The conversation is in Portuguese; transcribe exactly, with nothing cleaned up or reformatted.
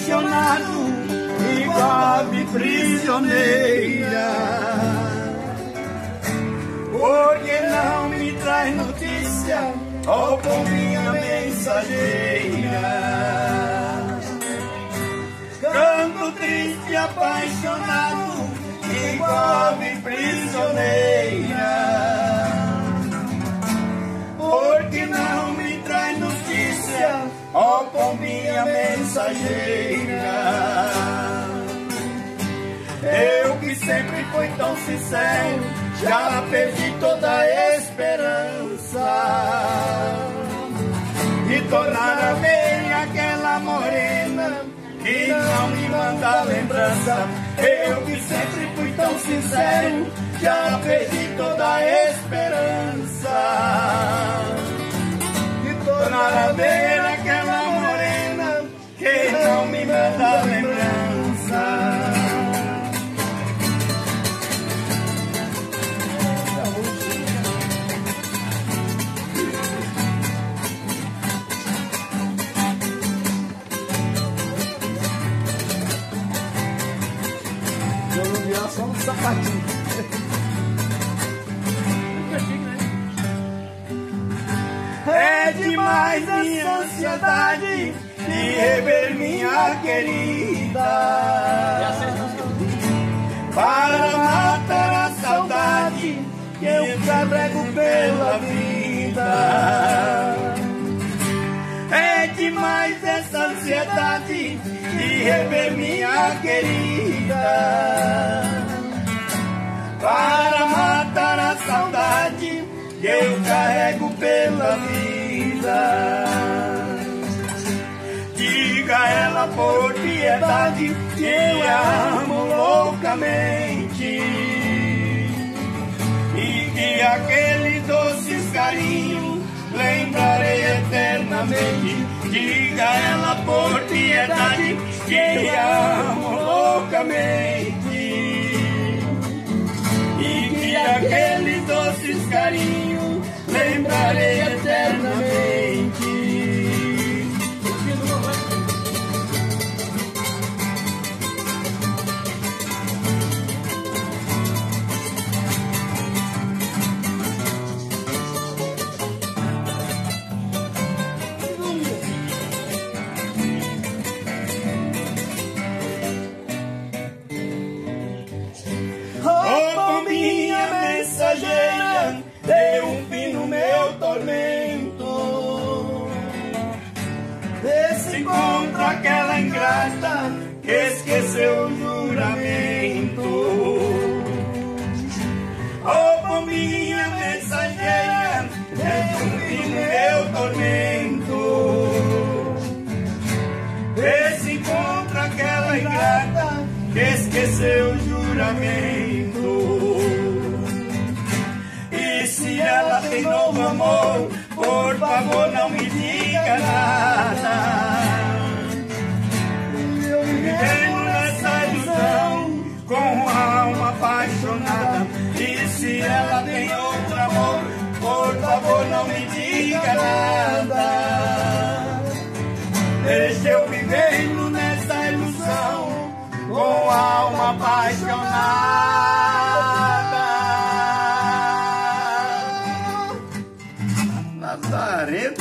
apaixonado, igual ave prisioneira. Por que não me traz notícia, ó pombinha mensageira? Canto triste e apaixonado, igual ave prisioneira. Por que não me traz notícia, ó pombinha mensageira? Eu que sempre fui tão sincero, já perdi toda a esperança de tornar a ver aquela morena que não me manda lembrança. Eu que sempre fui tão sincero, já perdi toda a esperança de tornar a ver aquela morena que não me manda lembrança. Só um sapatinho. É demais a minha ansiedade de rever minha querida, para matar a saudade que eu carrego pela vida. É demais essa ansiedade de rever minha querida, para matar a saudade que eu carrego pela vida. Diga a ela por piedade que eu a amo loucamente, e que aquele doces carinho lembrarei eternamente. Diga a ela por piedade que eu a amo loucamente, e que aquele doces carinho lembrarei eternamente. Deu um fim no meu tormento. Vê se encontra aquela ingrata que esqueceu o juramento. Oh, pombinha mensageira, deu um fim no meu tormento. Vê se encontra aquela ingrata que esqueceu o juramento.